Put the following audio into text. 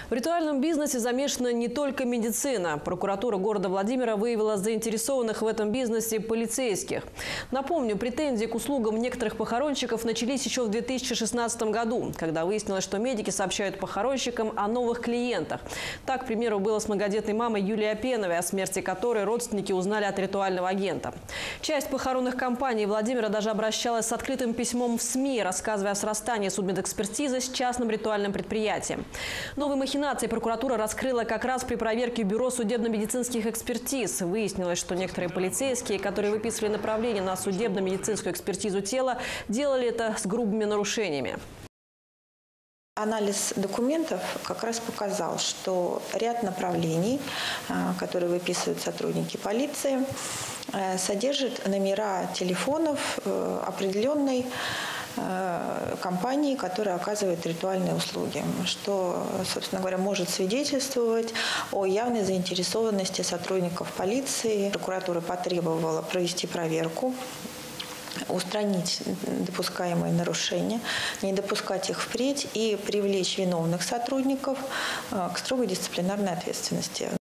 В ритуальном бизнесе замешана не только медицина. Прокуратура города Владимира выявила заинтересованных в этом бизнесе полицейских. Напомню, претензии к услугам некоторых похоронщиков начались еще в 2016 году, когда выяснилось, что медики сообщают похоронщикам о новых клиентах. Так, к примеру, было с многодетной мамой Юлией Опеновой, о смерти которой родственники узнали от ритуального агента. Часть похоронных компаний Владимира даже обращалась с открытым письмом в СМИ, рассказывая о срастании судмедэкспертизы с частным ритуальным предприятием. Новые махинации прокуратура раскрыла как раз при проверке Бюро судебно-медицинских экспертиз. Выяснилось, что некоторые полицейские, которые выписывали направление на судебно-медицинскую экспертизу тела, делали это с грубыми нарушениями. Анализ документов как раз показал, что ряд направлений, которые выписывают сотрудники полиции, содержит номера телефонов определенной компании, которая оказывает ритуальные услуги, что, собственно говоря, может свидетельствовать о явной заинтересованности сотрудников полиции. Прокуратура потребовала провести проверку, устранить допускаемые нарушения, не допускать их впредь и привлечь виновных сотрудников к строгой дисциплинарной ответственности.